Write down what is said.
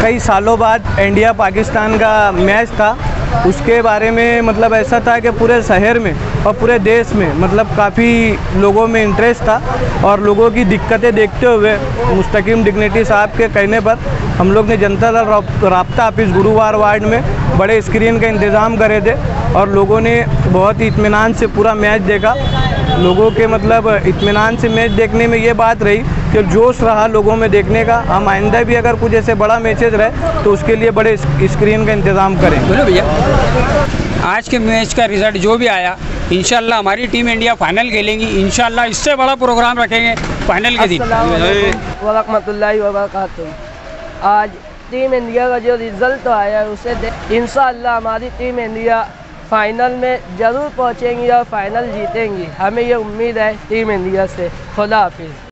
कई सालों बाद इंडिया पाकिस्तान का मैच था, उसके बारे में मतलब ऐसा था कि पूरे शहर में और पूरे देश में मतलब काफ़ी लोगों में इंटरेस्ट था और लोगों की दिक्कतें देखते हुए मुस्तकीम डिग्निटी साहब के कहने पर हम लोग ने जनता दल राब्ता ऑफिस गुरुवार वार्ड में बड़े स्क्रीन का इंतज़ाम करे थे और लोगों ने बहुत ही इत्मीनान से पूरा मैच देखा। लोगों के मतलब इत्मीनान से मैच देखने में ये बात रही कि जोश रहा लोगों में देखने का। हम आइंदा भी अगर कुछ ऐसे बड़ा मैचेज रहे तो उसके लिए बड़े स्क्रीन का इंतज़ाम करेंगे। बोलो भैया, आज के मैच का रिज़ल्ट जो भी आया, इंशाल्लाह हमारी टीम इंडिया फाइनल खेलेंगी। इंशाल्लाह इससे बड़ा प्रोग्राम रखेंगे फाइनल के दिन। वरहमतुल्लाहि वबरकातुहू। आज टीम इंडिया का जो रिज़ल्ट आया उसे इंशाल्लाह हमारी टीम इंडिया फाइनल में ज़रूर पहुंचेंगी और फाइनल जीतेंगी। हमें ये उम्मीद है टीम इंडिया से। खुदा हाफिज़।